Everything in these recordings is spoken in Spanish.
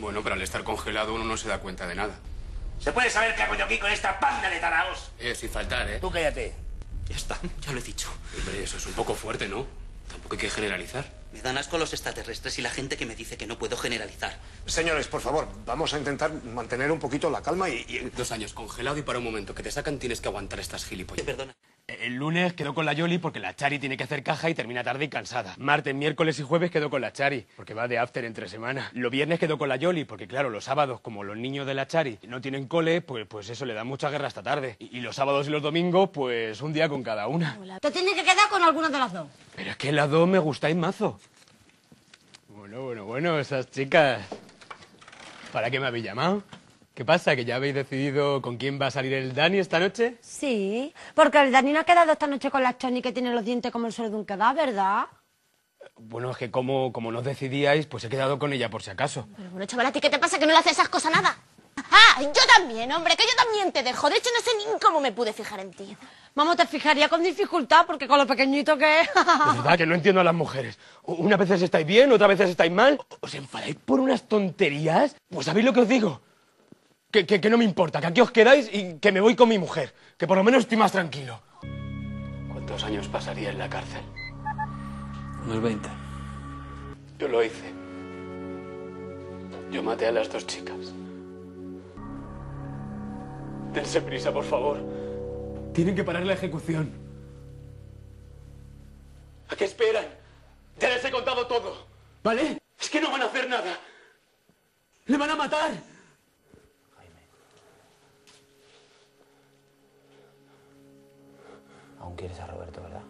Bueno, pero al estar congelado uno no se da cuenta de nada. ¿Se puede saber qué hago yo aquí con esta banda de taraos? Sin faltar, ¿eh? Tú cállate. Ya está, ya lo he dicho. Hombre, eso es un poco fuerte, ¿no? Tampoco hay que generalizar. Me dan asco los extraterrestres y la gente que me dice que no puedo generalizar. Señores, por favor, vamos a intentar mantener un poquito la calma y... 2 años congelado y para un momento que te sacan tienes que aguantar estas gilipollas. Perdona. El lunes quedó con la Yoli porque la Chari tiene que hacer caja y termina tarde y cansada. Martes, miércoles y jueves quedó con la Chari porque va de after entre semana. Los viernes quedó con la Yoli porque, claro, los sábados, como los niños de la Chari no tienen cole, pues eso le da mucha guerra hasta tarde. Y los sábados y los domingos, pues un día con cada una. Te tienes que quedar con alguna de las dos. Pero es que las dos me gustáis mazo. Bueno, esas chicas. ¿Para qué me habéis llamado? ¿Qué pasa? ¿Que ya habéis decidido con quién va a salir el Dani esta noche? Sí, porque el Dani no ha quedado esta noche con la Chani que tiene los dientes como el suelo de un cadáver, ¿verdad? Bueno, es que como no os decidíais, pues he quedado con ella por si acaso. Pero bueno, chaval, ¿a ti qué te pasa que no le haces esas cosas nada? ¡Ah! Yo también, hombre, que yo también te dejo. De hecho, no sé ni cómo me pude fijar en ti. Vamos, te fijaría con dificultad, porque con lo pequeñito que es... De verdad que no entiendo a las mujeres. Unas veces estáis bien, otras veces estáis mal. ¿Os enfadáis por unas tonterías? Pues ¿sabéis lo que os digo? Que no me importa, que aquí os quedáis y que me voy con mi mujer. Que por lo menos estoy más tranquilo. ¿Cuántos años pasaría en la cárcel? Unos 20. Yo lo hice. Yo maté a las 2 chicas. Dense prisa, por favor. Tienen que parar la ejecución. ¿A qué esperan? Ya les he contado todo, ¿vale? Es que no van a hacer nada. ¡Le van a matar! Aún quieres a Roberto, ¿verdad?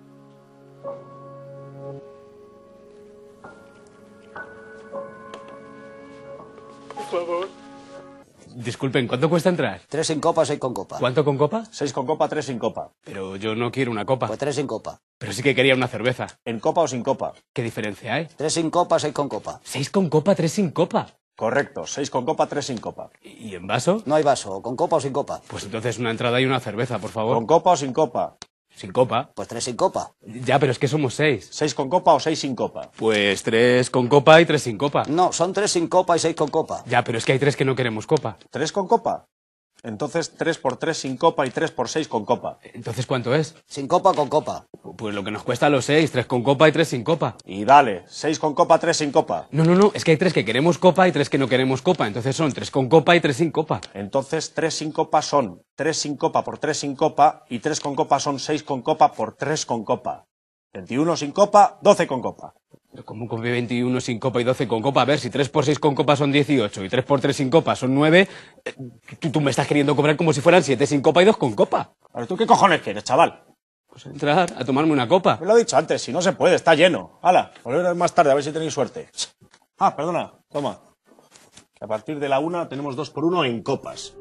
Por favor. Disculpen, ¿cuánto cuesta entrar? 3 sin copa, 6 con copa. ¿Cuánto con copa? 6 con copa, 3 sin copa. Pero yo no quiero una copa. Pues 3 sin copa. Pero sí que quería una cerveza. ¿En copa o sin copa? ¿Qué diferencia hay? 3 sin copa, 6 con copa. 6 con copa, 3 sin copa. Correcto, 6 con copa, 3 sin copa. ¿Y en vaso? No hay vaso, con copa o sin copa. Pues entonces una entrada y una cerveza, por favor. ¿Con copa o sin copa? Sin copa. Pues 3 sin copa. Ya, pero es que somos 6. 6 con copa o 6 sin copa. Pues 3 con copa y 3 sin copa. No, son 3 sin copa y 6 con copa. Ya, pero es que hay 3 que no queremos copa. ¿3 con copa? Entonces 3 por 3 sin copa y 3 por 6 con copa. Entonces, ¿cuánto es? Sin copa con copa. Pues lo que nos cuesta a los 6, 3 con copa y 3 sin copa. Y dale, 6 con copa, 3 sin copa. No, es que hay 3 que queremos copa y 3 que no queremos copa. Entonces son 3 con copa y 3 sin copa. Entonces 3 sin copa son 3 sin copa por 3 sin copa y 3 con copa son 6 con copa por 3 con copa. 21 sin copa, 12 con copa. ¿Cómo con 21 sin copa y 12 con copa? A ver, si 3 por 6 con copa son 18 y 3 por 3 sin copa son 9, tú me estás queriendo cobrar como si fueran 7 sin copa y 2 con copa. A ver, ¿tú qué cojones quieres, chaval? Pues entrar a tomarme una copa. Me lo he dicho antes, si no se puede, está lleno. Hala, volveros más tarde, a ver si tenéis suerte. Ah, perdona, toma. Que a partir de la 1 tenemos 2 por 1 en copas.